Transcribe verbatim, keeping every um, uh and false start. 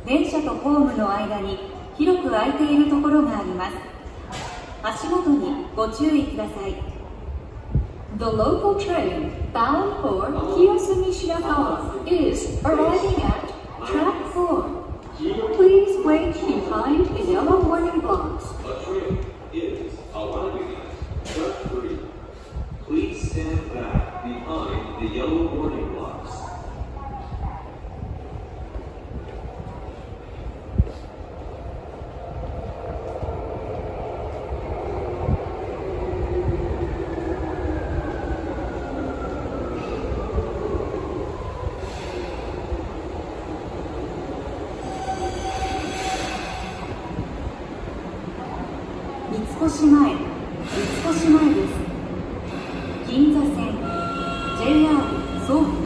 電車とホームの間に広く空いているところがあります。足元にご注意ください。The local train bound for Kiyosumi Shirakawa is arriving at track four. Please wait behind the yellow warning blocks. A train is arriving at track three. Please stand back behind the yellow warning blocks. 三越前、三越前です。銀座線 ジェイアール 総武